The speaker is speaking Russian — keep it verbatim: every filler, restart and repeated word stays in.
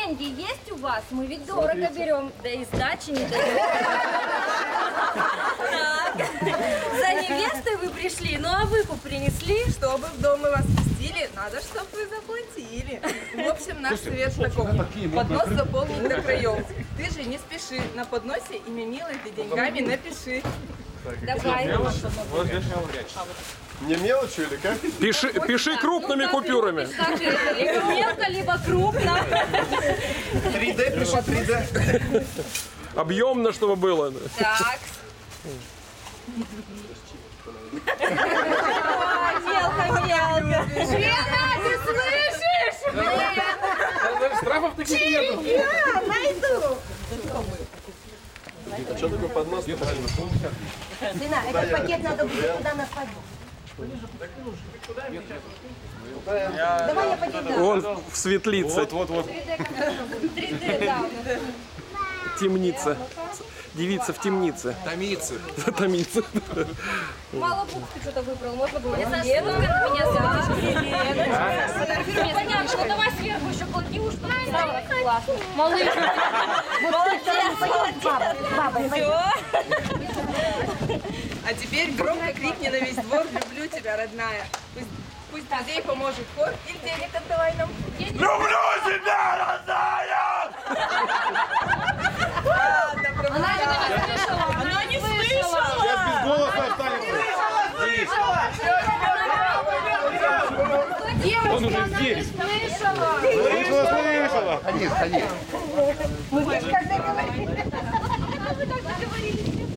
деньги есть у вас? Мы ведь дорого берем, да и сдачи не даем. Так, за невестой вы пришли, ну а выкуп принесли? Чтобы в дом мы вас пустили, надо, чтобы вы заплатили. В общем, наш совет такой. Поднос заполнить до краев. Ты же не спеши. На подносе имя милой ты деньгами напиши. Давай. Не мелочью или как? Пиши, пиши крупными купюрами. Так, либо мелко, либо крупно. три дэ пиши, три дэ. Объемно, чтобы было. Так. Мелко-мелко. Лена, ты слышишь? Штрафов таких нету. Найду. А что такое поднос? Лена, этот пакет надо будет туда на свадьбу. Давай я поделаю. Он в светлице. Вот, вот, вот. три дэ, да. Темница. Девица в темнице. Томицы. Томица. Мало букв ты что-то выбрал, можно было. Леночка, меня зовут. Леночка. Понятно, ну давай сверху еще клади, уж классно. Малыш. Все. А теперь громко крикни на весь двор: люблю тебя, родная. Пусть, пусть друзей поможет хор, или денег отдавай нам. Люблю тебя, родная! Ладно, Она же не слышала. Она не слышала. Сейчас без голоса останется. Он уже здесь. Слышала. Слышала, слышала. Мы видишь, когда говорили.